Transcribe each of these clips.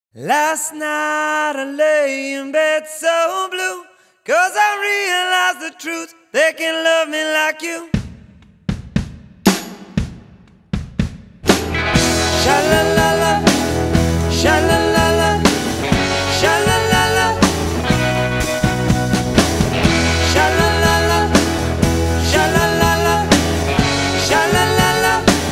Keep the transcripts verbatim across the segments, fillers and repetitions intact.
Last night I lay in bed so blue, 'cause I realized the truth, they can love me like you. Sha-la-la-la, sha-la-la-la, sha-la-la-la, sha-la-la-la, sha-la-la-la, sha-la-la-la.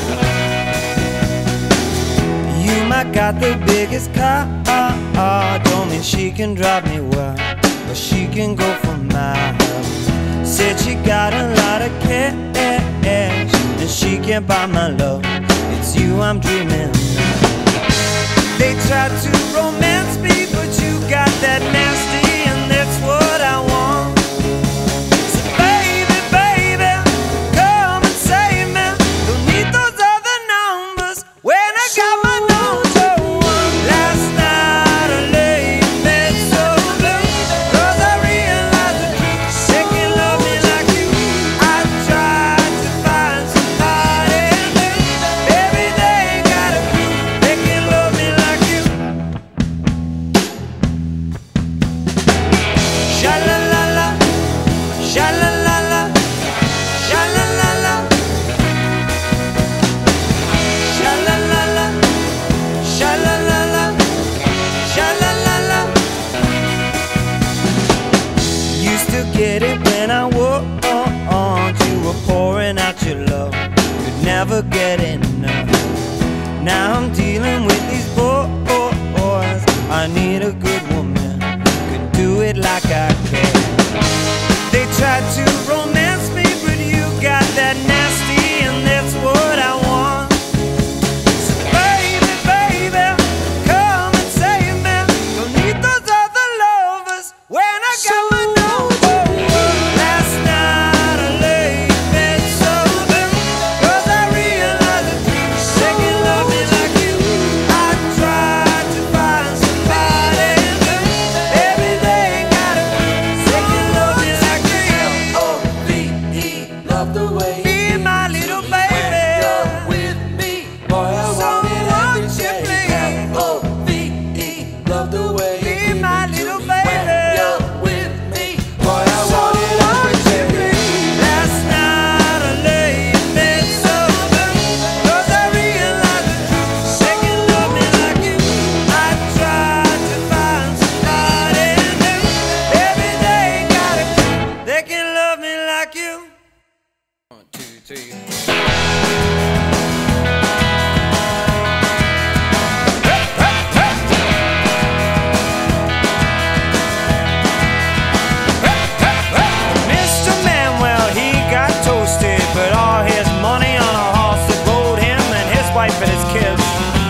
You might got the biggest car, don't mean she can drive me well, but she can go for miles. Said she got a lot of cash, and she can't buy my love. It's you I'm dreaming of. They try to romance me, but you got that nasty, and that's what I want. So baby, baby, come and save me. Don't need those other numbers when I got my number one. Last night I lay in bed so blue, 'cause I realized the truth, they can love me like you. I tried to find somebody new, baby, they ain't got a clue, they can love me like you. Sha-la-la-la, sha-la-la-la, sha-la-la-la, sha-la-la-la, sha-la-la-la, sha-la-la-la. Used to get it when I walked, you were pouring out your love, could never get enough. Now I'm dealing with these boys, I need a good woman, could do it like I can. They tried to romance me, but you got that nasty, and that's what I want. So baby, baby, come and save me. Don't need those other lovers when I got my number one. Last night I lay in bed so blue, 'cause I realized the truth, they can love me like you. I tried to find somebody new, baby, they ain't got a clue, they can love me like you. O V E, love the way Be my little baby, you're with me. Boy, I so want it won't every you day. please O V E, love the way be you give my it to little me. baby? When you're with me, boy, I So want it won't every you day. please? Last night I lay in bed so blue, 'cause I realized the truth, they can love me like you. I tried to find somebody new, baby, they ain't got a clue, they can love me like you. One, two, three. Mister Manuel, he got toasted, put all his money on a horse that rode him and his wife and his kids.